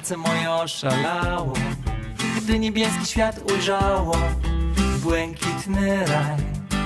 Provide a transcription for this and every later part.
Serce moje oszalało, gdy niebieski świat ujrzało błękitny raj.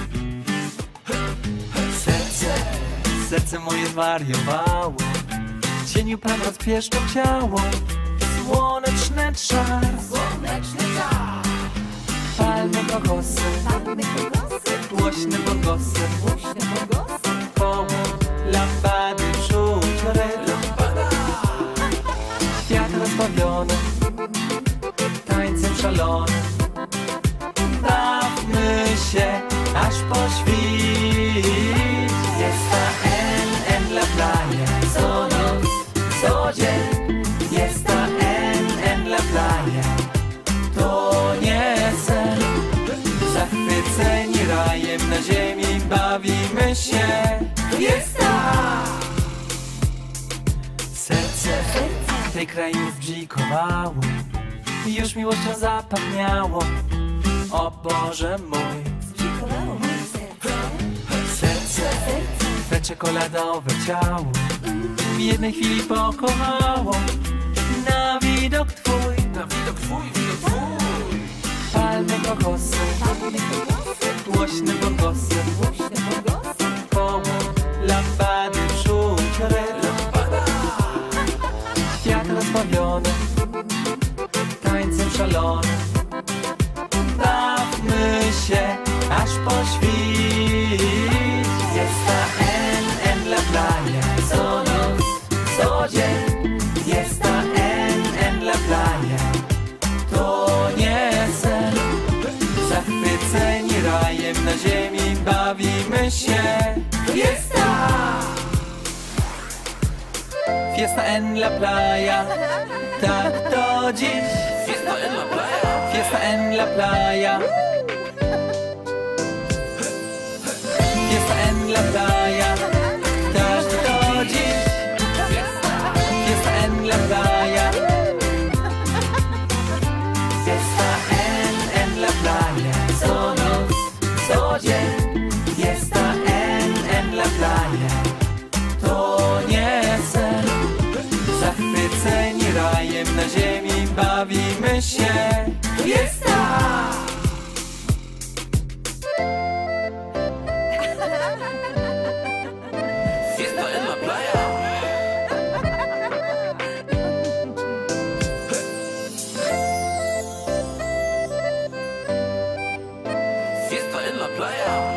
Serce moje zwariowało, w cieniu pragnąc pieszczą ciało. Słoneczny czar, palmy kokosy, głośne bongosy, koło lampady czuć rytm. Świat rozbawiony, tańcem szalony. Bawmy się aż po świt. Jest ta en la playa, co noc, co dzień. Jest ta en la playa, to nie sen. Zachwyceni rajem na ziemi bawimy się. Fiesta! Serce tej krainy zbzikowało, już miłością zapachniało. O Boże mój, serce twe czekoladowe ciało w jednej chwili pokochało. Na widok twój, palmy kokosy, głośne bongosy, koło lampady czuć rytm. Świat rozbawiony, tańcem szalony. Bawmy się aż po świt. Jest ta en la playa, co noc, co dzień. Jest ta en la playa, to nie sen. Zachwyceni rajem na ziemi bawimy się. Fiesta! Fiesta en la playa, tak to dziś. Fiesta en la playa, fiesta en la playa. Fiesta en la playa, tak to dziś. Fiesta en la playa. Fiesta en la playa, co noc, co dzień. Fiesta en la playa, to nie sen. Zachwyceni rajem na ziemi bawimy się. Fiesta! Fiesta en la playa. Fiesta en la playa.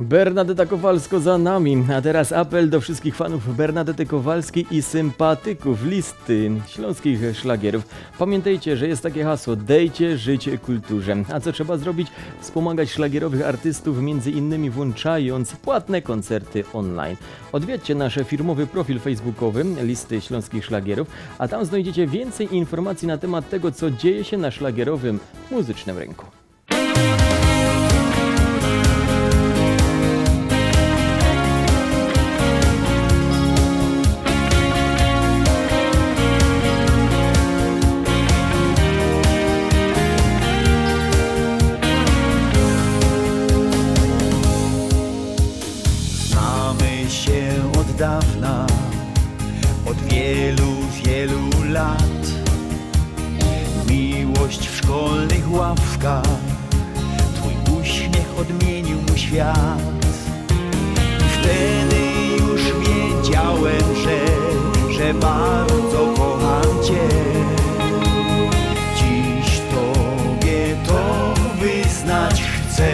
Bernadeta Kowalsko za nami, a teraz apel do wszystkich fanów Bernadety Kowalskiej i sympatyków listy śląskich szlagierów. Pamiętajcie, że jest takie hasło: dajcie życie kulturze. A co trzeba zrobić? Wspomagać szlagierowych artystów, między innymi włączając płatne koncerty online. Odwiedźcie nasz firmowy profil facebookowy Listy Śląskich Szlagierów, a tam znajdziecie więcej informacji na temat tego, co dzieje się na szlagierowym muzycznym rynku. Dawna, od wielu, wielu lat. Miłość w szkolnych ławkach, twój uśmiech odmienił mój świat. I wtedy już wiedziałem, że bardzo kocham cię. Dziś tobie to wyznać chcę.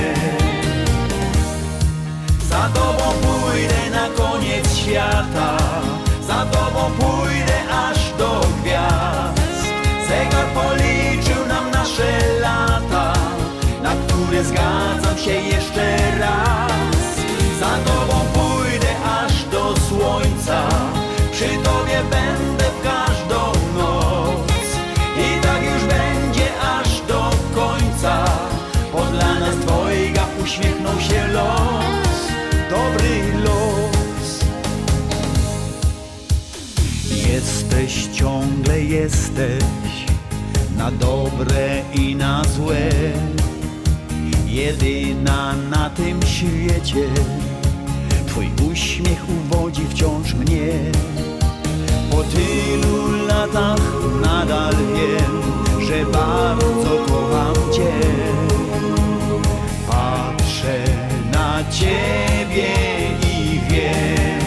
Za tobą pójdę na koniec świata, za tobą pójdę aż do gwiazd. Zegar policzył nam nasze lata, na które zgadzam się jeszcze raz. Za tobą pójdę aż do słońca, przy tobie będę w każdą noc. I tak już będzie aż do końca, bo dla nas dwojga uśmiechnął się los. Dobry los. Jesteś, ciągle jesteś, na dobre i na złe. Jedyna na tym świecie, twój uśmiech uwodzi wciąż mnie. Po tylu latach nadal wiem, że bardzo kocham cię. Patrzę na ciebie i wiem,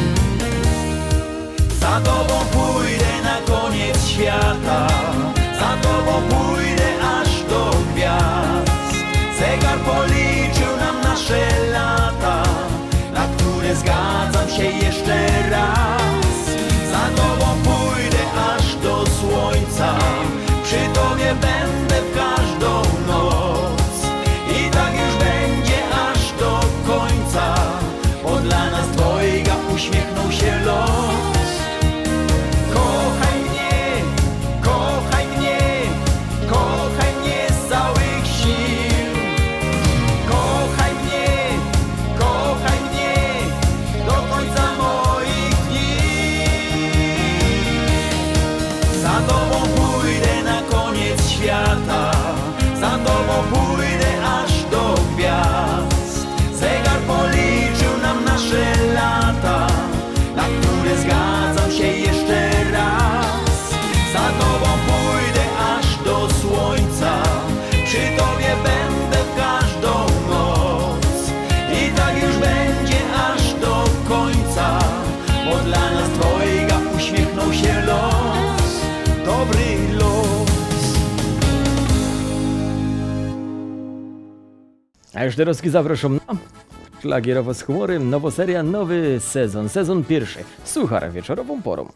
za tobą pójdę na koniec świata, za tobą pójdę aż do gwiazd. Zegar policzył nam nasze lata, na które zgadzam się jeszcze raz. Za tobą pójdę aż do słońca, przy tobie będę w każdą noc. I tak już będzie aż do końca, bo dla nas dwojga uśmiechnął się los. Kochaj mnie, kochaj mnie, kochaj mnie z całych sił. Kochaj mnie, kochaj mnie do końca moich dni. Za tobą pójdę na koniec świata, za tobą pójdę aż do gwiazd. Zegar policzył nam nasze lata, na które zgadzam się jeszcze raz. Za tobą pójdę aż do słońca, przy tobie będę w każdą noc. I tak już będzie aż do końca, bo dla nas dwojga uśmiechnął się los. Dobry los. A już teraz zapraszam na Szlagierowo z humorem, nowoseria, nowy sezon, sezon pierwszy. Suchar wieczorową porą.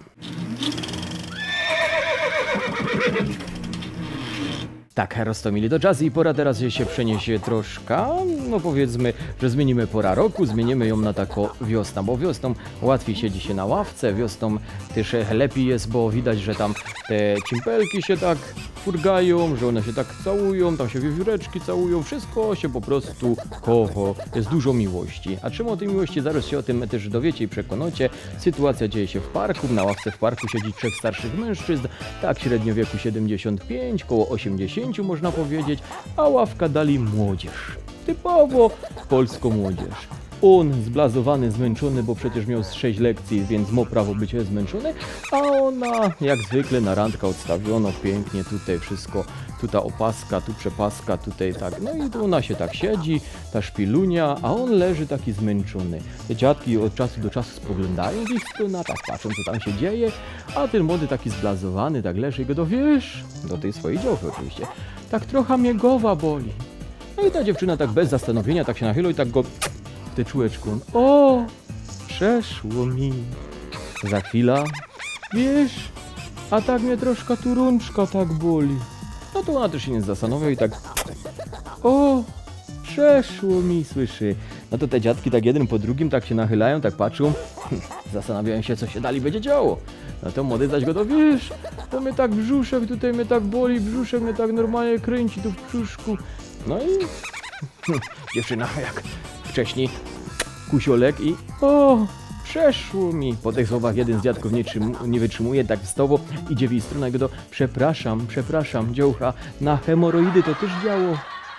Tak, Rostomili, do jazzy i pora teraz się przeniesie troszkę, no powiedzmy, że zmienimy pora roku, zmienimy ją na taką wiosnę, bo wiosną łatwiej siedzi się na ławce, wiosną też lepiej jest, bo widać, że tam te cimpelki się tak furgają, że one się tak całują, tam się wiewióreczki całują, wszystko się po prostu kocha, jest dużo miłości. A czym o tej miłości? Zaraz się o tym też dowiecie i przekonacie. Sytuacja dzieje się w parku, na ławce w parku siedzi 3 starszych mężczyzn, tak średnio wieku 75, koło 80 można powiedzieć, a ławka dali młodzież. Typowo polską młodzież. On zblazowany, zmęczony, bo przecież miał z 6 lekcji, więc ma prawo być zmęczony, a ona jak zwykle na randkę odstawiono pięknie, tutaj wszystko, tutaj opaska, tu przepaska, tutaj tak, no i tu ona się tak siedzi, ta szpilunia, a on leży taki zmęczony. Te dziadki od czasu do czasu spoglądają gdzieś w stronę, tak patrzą, co tam się dzieje, a ten młody taki zblazowany, tak leży i go dowiesz, do tej swojej działki oczywiście, tak trochę mnie głowa boli. No i ta dziewczyna tak bez zastanowienia tak się nachyla i tak go w tyczłeczku. O, przeszło mi. Za chwilę, wiesz, a tak mnie troszkę tu rączka tak boli. No to ona też się nie zastanawia i tak, o, przeszło mi, słyszy. No to te dziadki tak jeden po drugim tak się nachylają, tak patrzą, zastanawiają się, co się dalej będzie działo. No to młody zaś go to, wiesz, to mnie tak brzuszek tutaj mnie tak boli, brzuszek mnie tak normalnie kręci tu w brzuszku. No i dziewczyna jak wcześniej kusiolek i o, przeszło mi. Po tych słowach jeden z dziadków nie wytrzymuje, tak wstało, idzie w jej stronę i go to, przepraszam, dziołcha, na hemoroidy to też działo.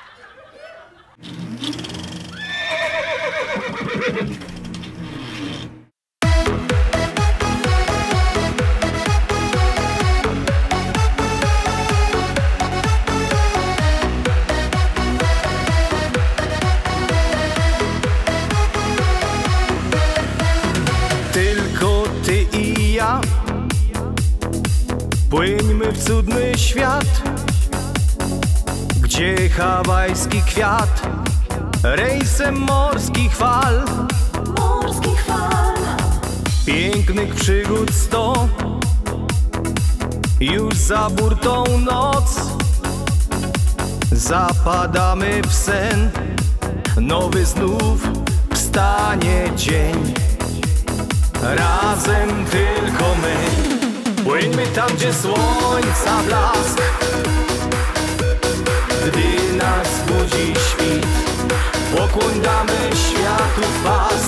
Tylko ty i ja płyńmy w cudny świat, gdzie hawajski kwiat rejsem morskich fal, pięknych przygód 100, już za burtą noc, zapadamy w sen, nowy znów wstanie dzień. Razem tylko my, płyńmy tam, gdzie słońca blask, gdy nas budzi świt, pokłoń damy światu was.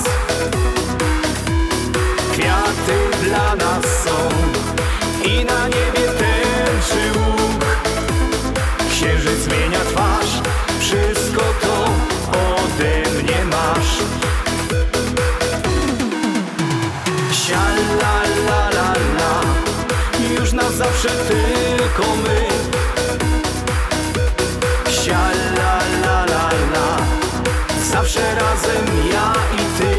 Kwiaty dla nas są i na niebie tęczy łuk, księżyc zmienia twarz, wszystko to ode mnie masz. La la la la, już na zawsze tylko my. Sia la la la la, zawsze razem ja i ty.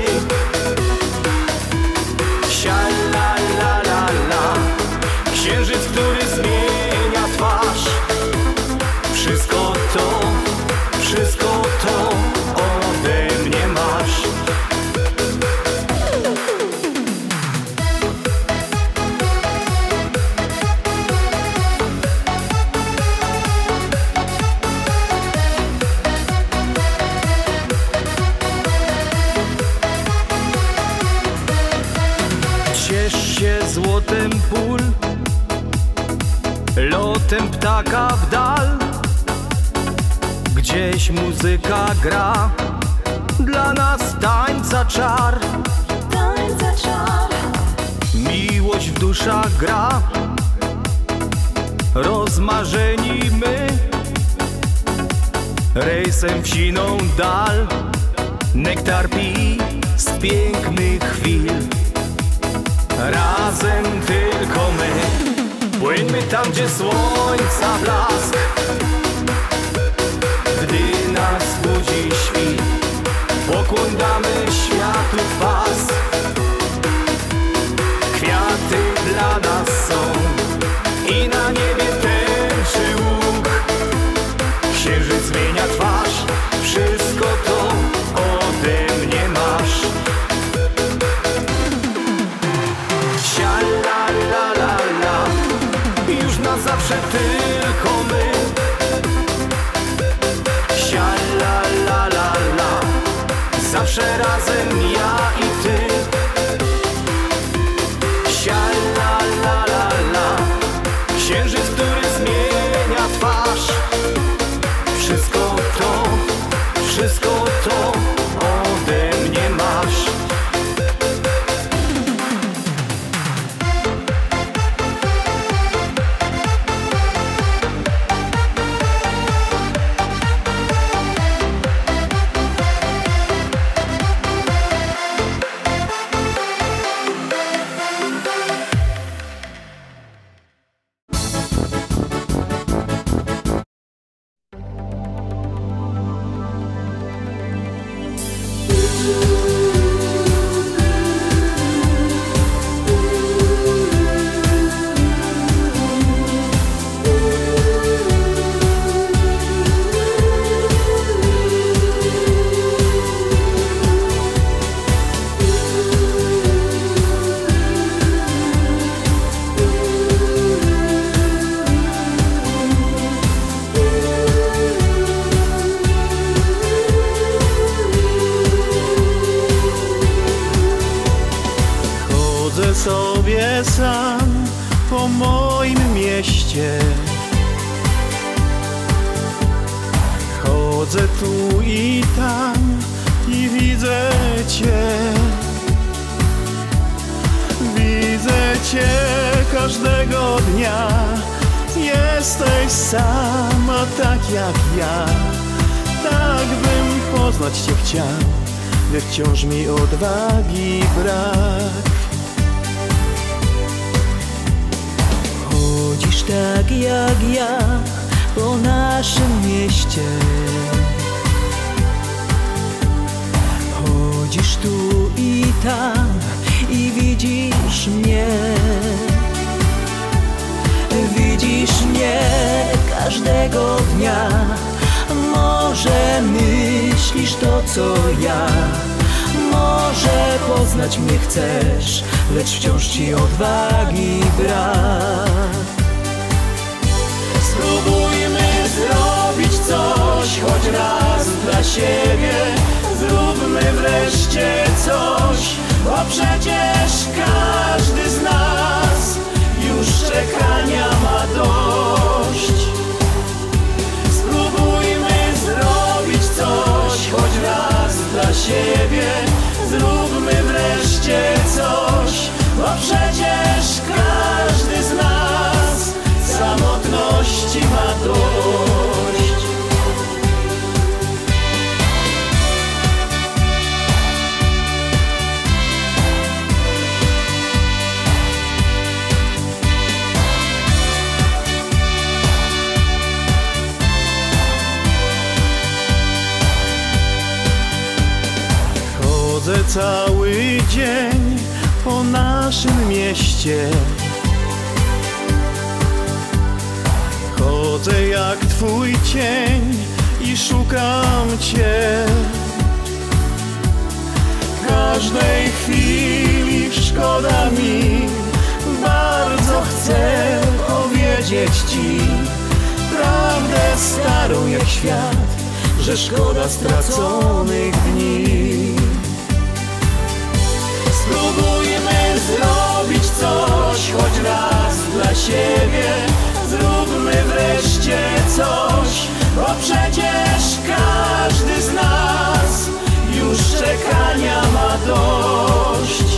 Sia la la la la, księżyc, który zmienia twarz. Wszystko to ode mnie masz. Ciesz się złotem pól, lotem ptaka w dal, gdzieś muzyka gra, dla nas tańca czar. Miłość w duszach gra, rozmarzeni my, rejsem w siną dal, nektar pij z pięknych chwil. Razem tylko my, płyńmy tam, gdzie słońca blask, gdy nas budzi świt, pokłoń damy światu was. Kwiaty dla nas są i na niebie tęczy łuk, księżyc zmienia twarz, wszystko to ode mnie masz. Sia la la la la, już na zawsze tylko my. Sia la la la la, zawsze razem ja i ty. Sia la la la la, księżyc, który zmienia twarz. Wszystko to ode mnie masz. Chodzę tu i tam i widzę Cię. Widzę Cię każdego dnia. Jesteś sama tak jak ja. Tak bym poznać Cię chciał, lecz wciąż mi odwagi brak. Chodzisz tak jak ja po naszym mieście. Chodzisz tu i tam i widzisz mnie. Widzisz mnie każdego dnia. Może myślisz to co ja. Może poznać mnie chcesz, lecz wciąż ci odwagi brak. Spróbujmy zrobić coś choć raz dla siebie. Zróbmy wreszcie coś, bo przecież każdy z nas już czekania ma dość. Spróbujmy zrobić coś choć raz dla siebie. Zróbmy wreszcie coś, bo przecież każdy z nas samotności ma dość. Chodzę cały dzień po naszym mieście. Chodzę jak Twój cień i szukam Cię. Każdej chwili szkoda mi, bardzo chcę powiedzieć Ci prawdę starą jak świat, że szkoda straconych dni. Spróbujmy zrobić coś choć raz dla siebie. Zróbmy wreszcie coś, bo przecież każdy z nas już czekania ma dość.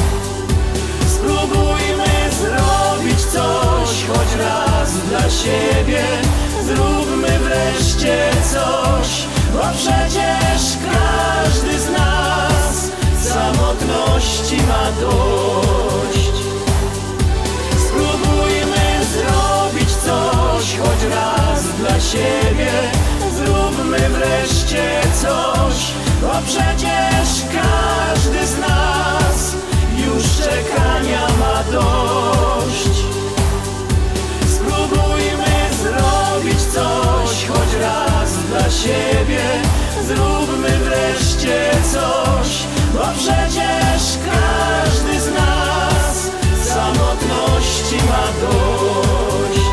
Spróbujmy zrobić coś choć raz dla siebie. Zróbmy wreszcie coś, bo przecież każdy z nas samotności ma dość. Spróbujmy zrobić coś choć raz dla siebie. Zróbmy wreszcie coś, bo przecież każdy z nas już czekania ma dość. Spróbujmy zrobić coś choć raz dla siebie. Zróbmy wreszcie coś, bo przecież każdy z nas samotności ma dość.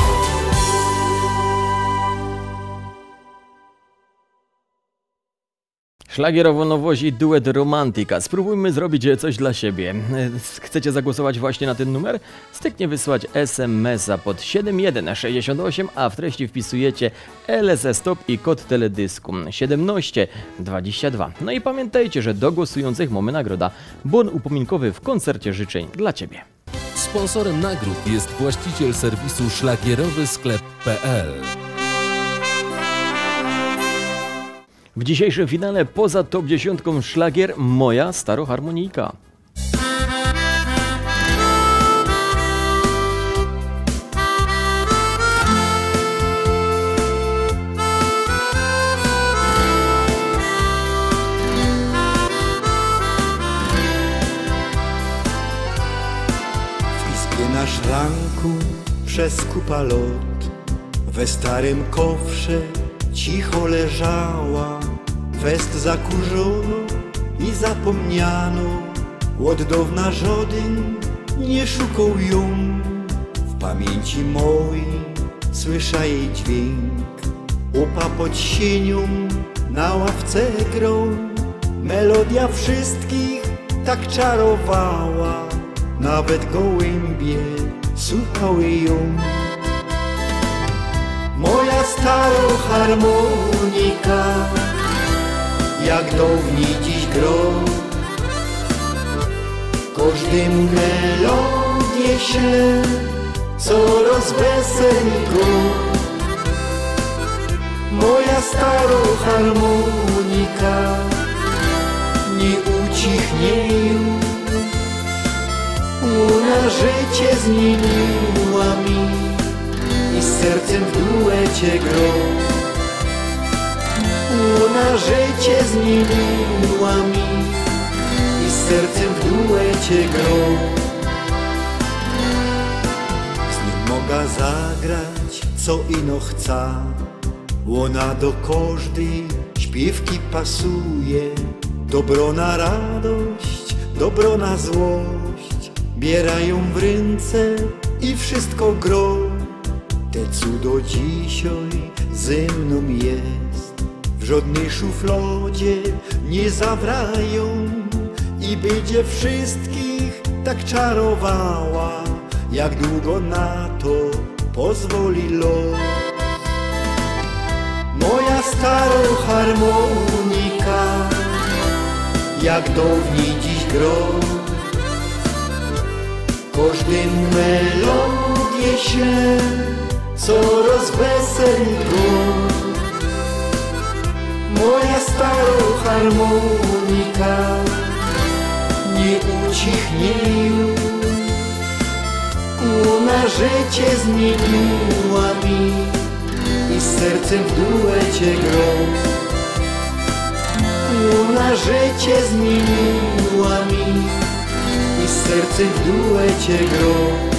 Szlagierowo nowość, duet Romantika. Spróbujmy zrobić coś dla siebie. Chcecie zagłosować właśnie na ten numer? Styknie wysłać SMS-a pod 7168, a w treści wpisujecie LSS Stop i kod teledysku 1722. No i pamiętajcie, że do głosujących mamy nagroda. Bon upominkowy w koncercie życzeń dla Ciebie. Sponsorem nagród jest właściciel serwisu szlagierowysklep.pl. W dzisiejszym finale poza top 10 szlagier Moja Staroharmonijka. W izbie na szranku przez kupa lot, we starym kofrze cicho leżała, fest zakurzono i zapomniano. Od dawna żaden nie szukał ją, w pamięci mojej słysza jej dźwięk. Opa pod sienią na ławce grą, melodia wszystkich tak czarowała, nawet gołębie słuchały ją. Moja staro harmonika, jak dawniej dziś gro. Każdemu melodię śle, coraz weseli go. Moja staro harmonika nie ucichnie już. Ona życie zmieniła mi i z sercem w duecie gro. Ona życie zmieniła mi i z sercem w duecie gro. Z nią mogę zagrać co ino chca. Ona do każdej śpiewki pasuje. Dobro na radość, dobro na złość, bierają w ręce i wszystko gro. Te cudo dzisiaj ze mną jest, w żadnej szufladzie nie zawrają i będzie wszystkich tak czarowała, jak długo na to pozwoli los. Moja stara harmonika, jak dawniej dziś gro. Każdemu melodię śle, coraz weseli go. Moja stara harmonika nie ucichnie już. Ona życie zmieniła mi i z sercem w duecie gro. Ona życie zmieniła mi i z sercem w duecie gro.